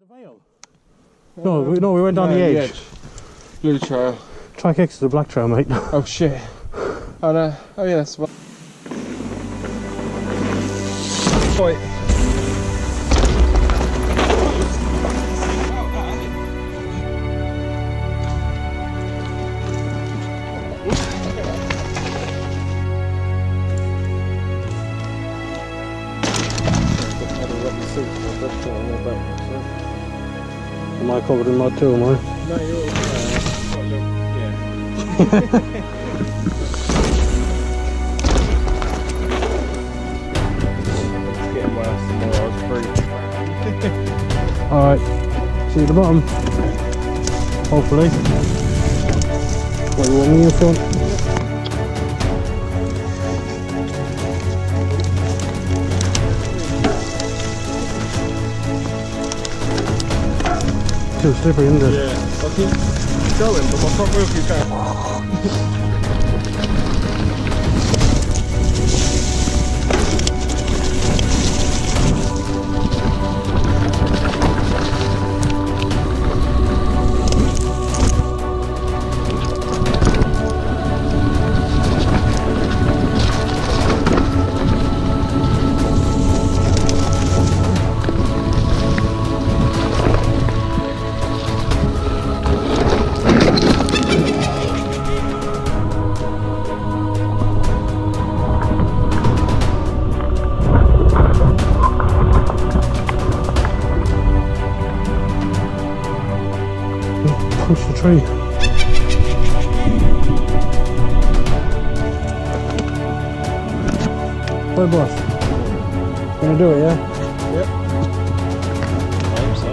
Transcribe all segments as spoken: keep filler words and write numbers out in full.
No, we, no, we went down no, the, edge. the edge. Blue trail. Track X is the black trail, mate. Oh shit. Oh no. Oh yeah, that's what. Wait. Am I covered in mud too, am I? No, you're all right. Yeah. It's getting worse the more I was breathing. Alright, see you at the bottom. Hopefully. What, you want me in front? Too slippery, isn't it? Yeah, I keep going, but my front wheel keeps going. Push the tree. Right, boss. Gonna do it, yeah? Yep. I hope so.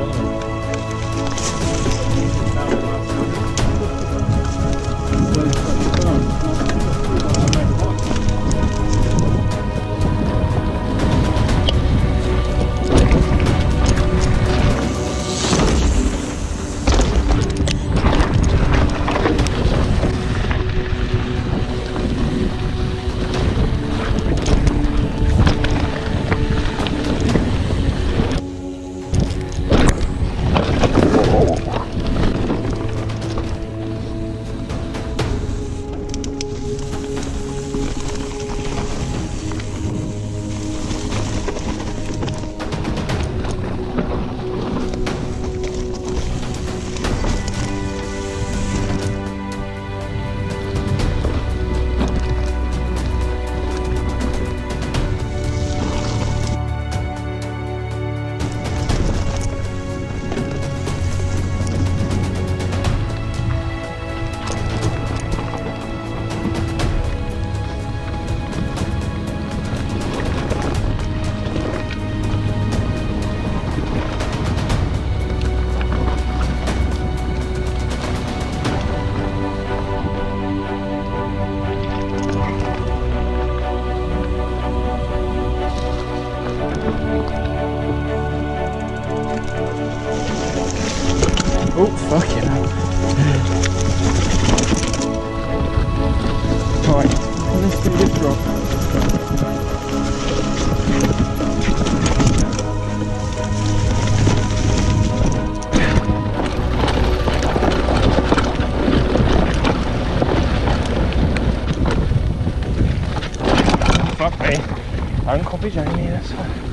Oh, fucking hell. Right, let's do this drop. Fuck me. Don't copy Jamie, that's fine.